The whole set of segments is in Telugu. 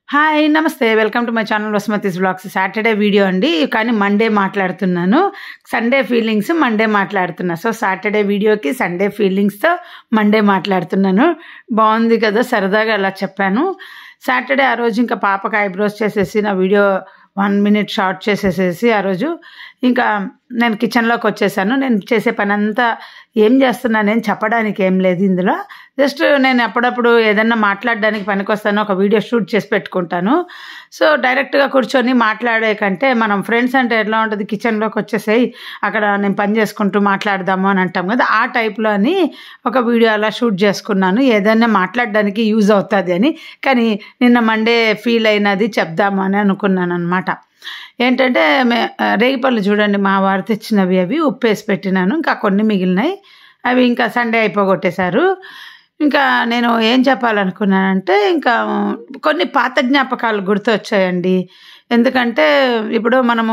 హాయ్ నమస్తే welcome to my channel Vasumathi's vlogs. Saturday video అండి, కానీ మండే మాట్లాడుతున్నాను. సండే ఫీలింగ్స్ మండే మాట్లాడుతున్నా. సో సాటర్డే వీడియోకి సండే ఫీలింగ్స్తో మండే మాట్లాడుతున్నాను. బాగుంది కదా, సరదాగా అలా చెప్పాను. సాటర్డే ఆ రోజు ఇంకా పాపకి ఐబ్రోస్ చేసేసి నా వీడియో 1 minute షార్ట్ చేసేసేసి ఆ రోజు ఇంకా నేను కిచెన్లోకి వచ్చేసాను. నేను చేసే పని అంతా ఏం చేస్తున్నాను నేను చెప్పడానికి ఏం లేదు ఇందులో. జస్ట్ నేను అప్పుడప్పుడు ఏదన్నా మాట్లాడడానికి పనికొస్తాను, ఒక వీడియో షూట్ చేసి పెట్టుకుంటాను. సో డైరెక్ట్గా కూర్చొని మాట్లాడే కంటే మనం ఫ్రెండ్స్ అంటే ఎట్లా ఉంటుంది, కిచెన్లోకి వచ్చేసేయి అక్కడ నేను పని చేసుకుంటూ మాట్లాడదాము అని అంటాం కదా, ఆ టైప్లో అని ఒక వీడియో అలా షూట్ చేసుకున్నాను. ఏదైనా మాట్లాడడానికి యూజ్ అవుతుంది అని. కానీ నిన్న మండే ఫీల్ అయినది చెప్దాము అని అనుకున్నాను అనమాట. ఏంటంటే రేగిపళ్ళు చూడండి, మా వారు తెచ్చినవి, అవి ఉప్పేసి పెట్టినాను. ఇంకా కొన్ని మిగిలినాయి, అవి ఇంకా సండే అయిపోగొట్టేశారు. ఇంకా నేను ఏం చెప్పాలనుకున్నానంటే, ఇంకా కొన్ని పాత జ్ఞాపకాలు గుర్తొచ్చాయండి. ఎందుకంటే ఇప్పుడు మనము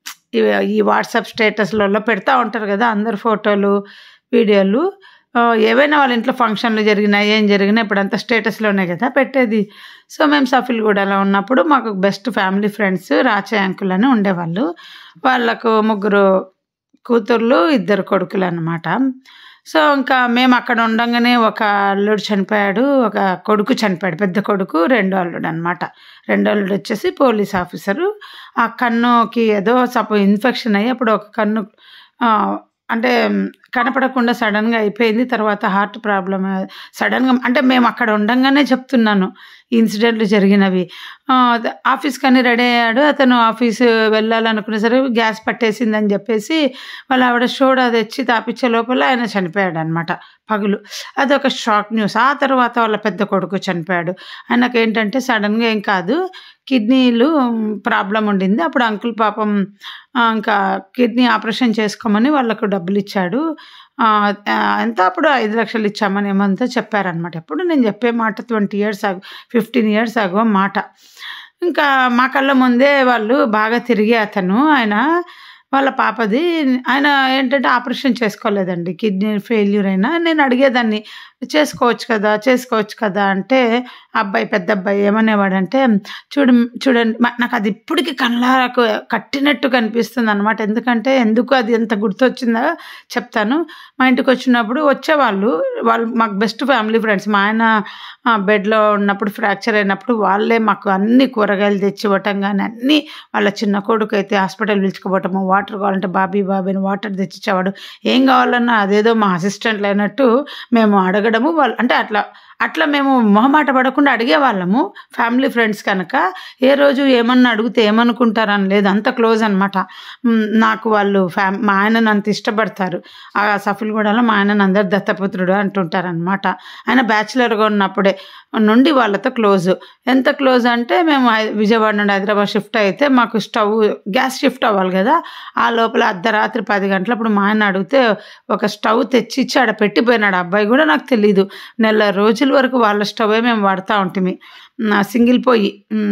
ఈ వాట్సాప్ స్టేటస్లలో పెడతా ఉంటారు కదా అందరు ఫోటోలు వీడియోలు. ఏవైనా వాళ్ళ ఇంట్లో ఫంక్షన్లు జరిగినా ఏం జరిగినా ఇప్పుడంతా స్టేటస్లోనే కదా పెట్టేది. సో మేము సఫిల్గూడలో ఉన్నప్పుడు మాకు best family friends Rachayya uncle అని ఉండేవాళ్ళు. వాళ్ళకు 3 కూతుర్లు 2 కొడుకులు అన్నమాట. సో ఇంకా మేము అక్కడ ఉండగానే ఒక అల్లుడు చనిపోయాడు, ఒక కొడుకు చనిపోయాడు, పెద్ద కొడుకు, 2వ అల్లుడు అనమాట. 2వ అల్లుడు వచ్చేసి పోలీస్ ఆఫీసరు. ఆ కన్నుకి ఏదో ఇన్ఫెక్షన్ అయ్యి అప్పుడు ఒక కన్ను అంటే కనపడకుండా సడన్గా అయిపోయింది. తర్వాత హార్ట్ ప్రాబ్లమ్ సడన్గా, అంటే మేము అక్కడ ఉండగానే చెప్తున్నాను ఇన్సిడెంట్లు జరిగినవి. ఆఫీస్కి అని రెడీ అయ్యాడు అతను. ఆఫీసు వెళ్ళాలనుకునే సరే గ్యాస్ పట్టేసిందని చెప్పేసి వాళ్ళ ఆవిడ సోడా తెచ్చి తాపించే లోపల ఆయన చనిపోయాడు అనమాట పగులు. అదొక షాక్ న్యూస్. ఆ తర్వాత వాళ్ళ పెద్ద కొడుకు చనిపోయాడు. ఆయనకు ఏంటంటే సడన్గా ఏం కాదు, కిడ్నీలు ప్రాబ్లం ఉండింది. అప్పుడు అంకుల్ పాపం ఇంకా కిడ్నీ ఆపరేషన్ చేసుకోమని వాళ్ళకు డబ్బులు ఇచ్చాడు. ఎంత అప్పుడు 5 లక్షలు ఇచ్చామని ఏమంతా చెప్పారనమాట. ఎప్పుడు నేను చెప్పే మాట 20 years 15 years ఆగో మాట. ఇంకా మా కళ్ళ ముందే వాళ్ళు బాగా తిరిగి అతను ఆయన వాళ్ళ పాపది ఆయన ఏంటంటే ఆపరేషన్ చేసుకోలేదండి, కిడ్నీ ఫెయిల్యూర్ అయినా. నేను అడిగేదాన్ని చేసుకోవచ్చు కదా అంటే అబ్బాయి, పెద్ద అబ్బాయి ఏమనేవాడంటే, చూడండి నాకు అది ఇప్పటికీ కళ్ళకు కట్టినట్టు కనిపిస్తుంది అనమాట. ఎందుకంటే ఎందుకు అది ఎంత గుర్తొచ్చిందో చెప్తాను. మా ఇంటికి వచ్చినప్పుడు వచ్చేవాళ్ళు, వాళ్ళు మాకు బెస్ట్ ఫ్యామిలీ ఫ్రెండ్స్. మా ఆయన బెడ్లో ఉన్నప్పుడు ఫ్రాక్చర్ అయినప్పుడు వాళ్ళే మాకు అన్ని కూరగాయలు తెచ్చి ఇవ్వటం కానీ అన్నీ. వాళ్ళ చిన్న కొడుకు అయితే హాస్పిటల్ పిలుచుకుపోవటము, వాటర్ కావాలంటే బాబీ అని వాటర్ తెచ్చిచ్చేవాడు. ఏం కావాలన్నా అదేదో మా అసిస్టెంట్లు అయినట్టు మేము అడగడము. వాళ్ళు అంటే అట్లా మేము మొహమాట పడకుండా అడిగేవాళ్ళము. ఫ్యామిలీ ఫ్రెండ్స్ కనుక ఏ రోజు ఏమన్నా అడిగితే ఏమనుకుంటారని లేదు, అంత క్లోజ్ అనమాట. నాకు వాళ్ళు మా ఆయనను అంత ఇష్టపడతారు. ఆ సఫిల్గూడలో మా ఆయనను అందరు దత్తపుత్రుడు అంటుంటారనమాట. ఆయన బ్యాచిలర్గా ఉన్నప్పుడే నుండి వాళ్ళతో క్లోజు. ఎంత క్లోజ్ అంటే మేము విజయవాడ నుండి హైదరాబాద్ షిఫ్ట్ అయితే మాకు గ్యాస్ షిఫ్ట్ అవ్వాలి కదా, ఆ లోపల అర్ధరాత్రి 10 గంటలప్పుడు మా ఆయన అడిగితే ఒక స్టవ్ తెచ్చిచ్చి ఆడ పెట్టిపోయినాడు. అబ్బాయి కూడా నాకు తెలీదు. నెల రోజుల వరకు వాళ్ళ స్టవే మేము వాడుతూ ఉంటుంది. సింగిల్ పొయ్యి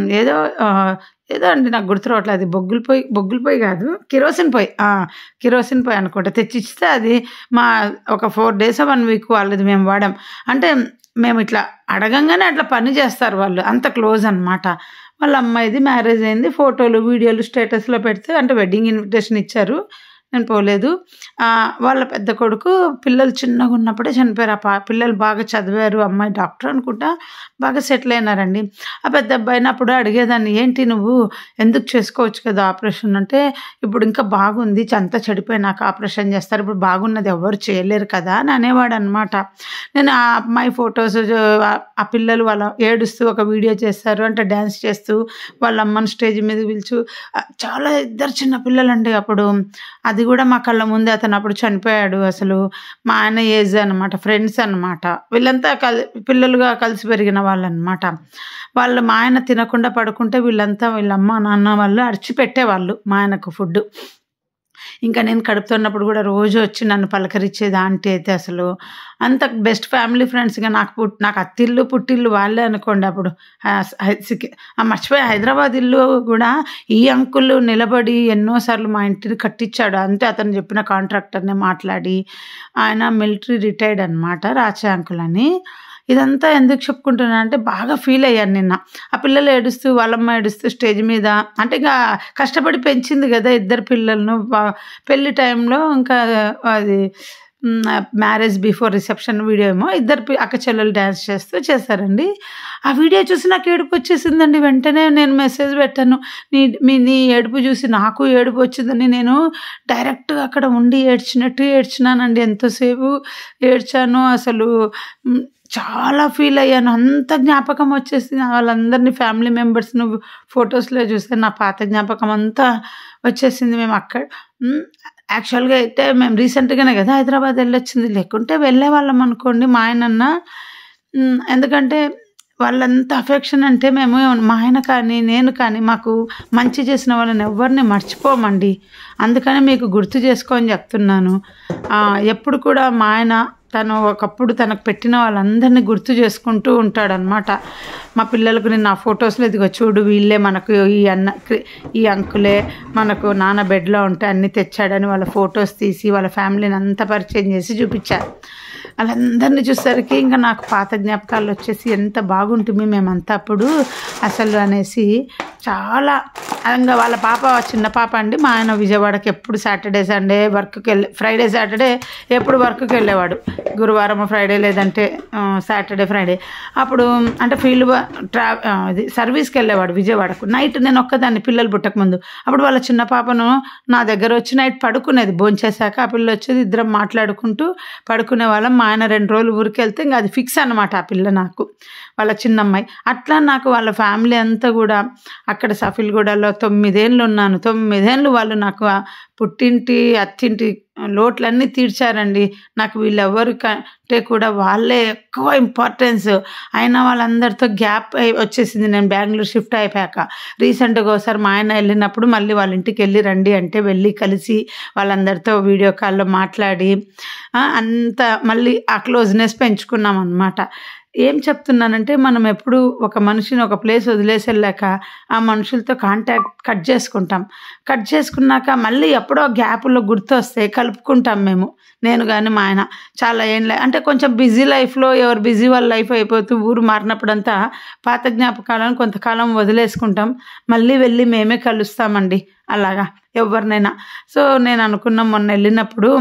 ఏదో అండి, నాకు గుర్తు రావట్లేదు. అది బొగ్గుల పొయ్యి కాదు, కిరోసిన్ పొయ్యి అనుకుంటా. తెచ్చిస్తే అది మా ఒక 4 days 1 week వాళ్ళది మేము వాడాం. అంటే మేము ఇట్లా అడగంగానే అట్లా పని చేస్తారు వాళ్ళు, అంత క్లోజ్ అనమాట. వాళ్ళ అమ్మాయిది మ్యారేజ్ అయింది. ఫోటోలు వీడియోలు స్టేటస్లో పెడితే, అంటే వెడ్డింగ్ ఇన్విటేషన్ ఇచ్చారు, నేను పోలేదు. వాళ్ళ పెద్ద కొడుకు పిల్లలు చిన్నగా ఉన్నప్పుడే చనిపోయారు. పిల్లలు బాగా చదివారు, అమ్మాయి డాక్టర్ అనుకుంటా, బాగా సెటిల్ అయినారండి. ఆ పెద్ద అబ్బాయిని అప్పుడు అడిగేదాన్ని, ఏంటి నువ్వు ఎందుకు చేసుకోవచ్చు కదా ఆపరేషన్ అంటే, ఇప్పుడు ఇంకా బాగుంది, అంతా చెడిపోయినాక ఆపరేషన్ చేస్తారు, ఇప్పుడు బాగున్నది ఎవరు చేయలేరు కదా అని అనేవాడు అనమాట. నేను ఆ అమ్మాయి ఫొటోస్, ఆ పిల్లలు వాళ్ళ ఏడుస్తూ ఒక వీడియో చేస్తారు, అంటే డ్యాన్స్ చేస్తూ వాళ్ళ అమ్మని స్టేజ్ మీద పిలుచు, చాలా 2 చిన్న పిల్లలండి అప్పుడు. అది కూడా మా కళ్ళ ముందే. అతను అప్పుడు చనిపోయాడు. అసలు మా ఆయన ఏజ్ అనమాట, ఫ్రెండ్స్ అనమాట. వీళ్ళంతా పిల్లలుగా కలిసి పెరిగిన వాళ్ళు అనమాట. వాళ్ళు మా ఆయన తినకుండా పడుకుంటే వీళ్ళంతా వీళ్ళ అమ్మ నాన్న వాళ్ళు అరిచి పెట్టేవాళ్ళు మా ఆయనకు ఫుడ్. ఇంకా నేను కడుపుతున్నప్పుడు కూడా రోజు వచ్చి నన్ను పలకరించేది ఆంటీ అయితే. అసలు అంత బెస్ట్ ఫ్యామిలీ ఫ్రెండ్స్గా నాకు అత్తిల్లు పుట్టిల్లు వాళ్ళే అనుకోండి. అప్పుడు మర్చిపోయి హైదరాబాద్ ఇల్లు కూడా ఈ అంకుల్ నిలబడి ఎన్నోసార్లు మా ఇంటిని కట్టించాడు. అంతే అతను చెప్పిన కాంట్రాక్టర్నే మాట్లాడి. ఆయన మిలిటరీ రిటైర్డ్ అనమాట, రాచయ్య అంకుల్ అని. ఇదంతా ఎందుకు చెప్పుకుంటున్నా అంటే బాగా ఫీల్ అయ్యాను నిన్న. ఆ పిల్లలు ఏడుస్తూ వాళ్ళమ్మ ఏడుస్తూ స్టేజ్ మీద అంటే ఇంకా కష్టపడి పెంచింది కదా ఇద్దరు పిల్లలను. పెళ్లి టైంలో ఇంకా అది మ్యారేజ్ బిఫోర్ రిసెప్షన్ వీడియో ఏమో ఇద్దరు అక్క చెల్లెలు డ్యాన్స్ చేస్తూ చేశారండి. ఆ వీడియో చూసి నాకు ఏడుపు వచ్చేసిందండి. వెంటనే నేను మెసేజ్ పెట్టాను, నీ ఏడుపు చూసి నాకు ఏడుపు వచ్చిందని. నేను డైరెక్ట్గా అక్కడ ఉండి ఏడ్చినట్టు ఏడ్చినానండి. ఎంతసేపు ఏడ్చాను అసలు. చాలా ఫీల్ అయ్యాను. అంత జ్ఞాపకం వచ్చేసింది. వాళ్ళందరినీ ఫ్యామిలీ మెంబర్స్ను ఫొటోస్లో చూస్తే నా పాత జ్ఞాపకం అంతా వచ్చేసింది. మేము అక్కడ యాక్చువల్గా అయితే మేము రీసెంట్గానే కదా హైదరాబాద్ వెళ్ళొచ్చింది. లేకుంటే వెళ్ళేవాళ్ళం అనుకోండి మా ఆయనన్న. ఎందుకంటే వాళ్ళంత అఫెక్షన్ అంటే మేము మా ఆయన కానీ నేను కానీ మాకు మంచి చేసిన వాళ్ళని ఎవరిని మర్చిపోమండి. అందుకని మీకు గుర్తు చేసుకొని చెప్తున్నాను. ఎప్పుడు కూడా మా ఆయన తను ఒకప్పుడు తనకు పెట్టిన వాళ్ళందరినీ గుర్తు చేసుకుంటూ ఉంటాడనమాట. మా పిల్లలకు నేను నా ఫొటోస్లో ఇదిగో చూడు వీళ్ళే మనకు ఈ అంకులే మనకు నాన్న బెడ్లో ఉంటే అన్నీ తెచ్చాడని వాళ్ళ ఫొటోస్ తీసి వాళ్ళ ఫ్యామిలీని అంతా పరిచయం చేసి చూపించారు. వాళ్ళందరినీ చూసేసరికి ఇంకా నాకు పాత జ్ఞాపకాలు వచ్చేసి ఎంత బాగుంటుంది మేమంతా అప్పుడు అసలు అనేసి చాలా. ఇంకా వాళ్ళ పాప చిన్న పాప అండి. మా ఆయన విజయవాడకి ఎప్పుడు సాటర్డే సండే వర్క్కి ఫ్రైడే సాటర్డే ఎప్పుడు వర్క్కి వెళ్ళేవాడు. గురువారం ఫ్రైడే లేదంటే సాటర్డే ఫ్రైడే. అప్పుడు అంటే ఫీల్డ్ ఇది సర్వీస్కి వెళ్ళేవాడు విజయవాడకు. నైట్ నేను ఒక్కదాన్ని పిల్లలు పుట్టకముందు. అప్పుడు వాళ్ళ చిన్న పాపను నా దగ్గర వచ్చి నైట్ పడుకునేది. భోంచేశాక ఆ పిల్ల వచ్చేది, ఇద్దరం మాట్లాడుకుంటూ పడుకునే వాళ్ళం. మా ఆయన 2 రోజులు ఊరికి వెళ్తే ఇంకా అది ఫిక్స్ అనమాట ఆ పిల్ల నాకు, వాళ్ళ చిన్నమ్మాయి. అట్లా నాకు వాళ్ళ ఫ్యామిలీ అంతా కూడా అక్కడ సఫిల్గూడలో 9 ఏళ్ళు ఉన్నాను. 9 ఏళ్ళు వాళ్ళు నాకు పుట్టింటి అత్తింటి లోట్లన్నీ తీర్చారండి. నాకు వీళ్ళెవరు కంటే కూడా వాళ్ళే ఎక్కువ ఇంపార్టెన్స్. అయినా వాళ్ళందరితో గ్యాప్ వచ్చేసింది నేను బెంగళూరు షిఫ్ట్ అయిపోయాక. రీసెంట్గా ఒకసారి మా ఆయన వెళ్ళినప్పుడు మళ్ళీ వాళ్ళ ఇంటికి వెళ్ళి రండి అంటే వెళ్ళి కలిసి వాళ్ళందరితో వీడియో కాల్లో మాట్లాడి అంత మళ్ళీ ఆ క్లోజ్నెస్ పెంచుకున్నాం అన్నమాట. ఏం చెప్తున్నానంటే మనం ఎప్పుడు ఒక మనిషిని ఒక ప్లేస్ వదిలేసి వెళ్ళాక ఆ మనుషులతో కాంటాక్ట్ కట్ చేసుకుంటాం. కట్ చేసుకున్నాక మళ్ళీ ఎప్పుడో గ్యాప్లో గుర్తు వస్తే కలుపుకుంటాం మేము, నేను కానీ మా ఆయన. చాలా ఏం అంటే కొంచెం బిజీ లైఫ్లో ఎవరు బిజీ వాళ్ళ లైఫ్ అయిపోతూ ఊరు మారినప్పుడంతా పాత జ్ఞాపకాలను కొంతకాలం వదిలేసుకుంటాం. మళ్ళీ వెళ్ళి మేమే కలుస్తామండి అలాగా ఎవరినైనా. సో నేను అనుకున్నాం మొన్న వెళ్ళినప్పుడు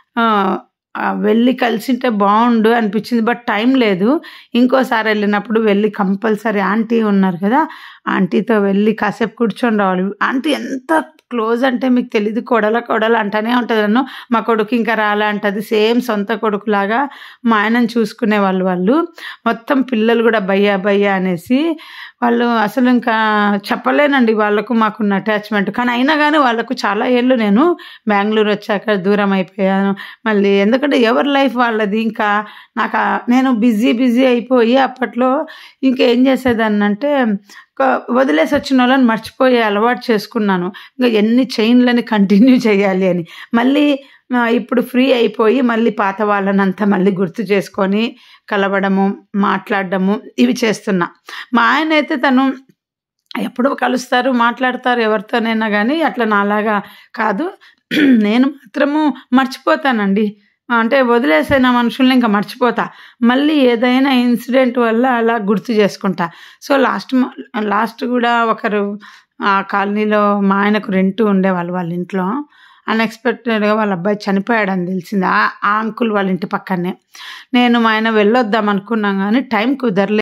వెళ్ళి కలిసింటే బాగుండు అనిపించింది. బట్ టైం లేదు. ఇంకోసారి వెళ్ళినప్పుడు వెళ్ళి కంపల్సరీ ఆంటీ ఉన్నారు కదా ఆంటీతో వెళ్ళి కాసేపు కూర్చొని రావాలి. ఆంటీ ఎంత క్లోజ్ అంటే మీకు తెలీదు. కొడల అంటూనే ఉంటుంది నన్ను. మా కొడుకు ఇంకా రాలే అంటది. సేమ్ సొంత కొడుకులాగా మా ఆయనను చూసుకునే వాళ్ళు. మొత్తం పిల్లలు కూడా భయ్యా అనేసి వాళ్ళు అసలు ఇంకా చెప్పలేనండి వాళ్ళకు మాకున్న అటాచ్మెంట్. కానీ అయినా కానీ వాళ్ళకు చాలా ఏళ్ళు నేను బెంగళూరు వచ్చాక దూరం అయిపోయాను మళ్ళీ. ఎందుకంటే ఎవరి లైఫ్ వాళ్ళది. ఇంకా నాకు నేను బిజీ అయిపోయి అప్పట్లో ఇంకేం చేసేదాన్ని అంటే వదిలేసి వచ్చిన వాళ్ళని మర్చిపోయే అలవాటు చేసుకున్నాను. ఇంకా ఎన్ని చైన్లని కంటిన్యూ చేయాలి అని. మళ్ళీ ఇప్పుడు ఫ్రీ అయిపోయి మళ్ళీ పాత వాళ్ళనంతా మళ్ళీ గుర్తు చేసుకొని కలవడము మాట్లాడడము ఇవి చేస్తున్నా. మా ఆయన అయితే తను ఎప్పుడూ కలుస్తారు మాట్లాడతారు ఎవరితోనైనా కానీ అట్లా నాలాగా కాదు. నేను మాత్రము మర్చిపోతానండి. అంటే వదిలేసిన మనుషుల్ని ఇంకా మర్చిపోతా. మళ్ళీ ఏదైనా ఇన్సిడెంట్ వల్ల అలా గుర్తు చేసుకుంటా. సో లాస్ట్ కూడా ఒకరు ఆ కాలనీలో మా ఆయనకు రెంట్ ఉండేవాళ్ళు వాళ్ళ ఇంట్లో. అన్ఎక్స్పెక్టెడ్గా వాళ్ళ అబ్బాయి చనిపోయాడని తెలిసింది. ఆ అంకుల్ వాళ్ళ ఇంటి పక్కనే. నేను మా ఆయన వెళ్ళొద్దాం అనుకున్నాం కానీ టైం కుదరలేదు.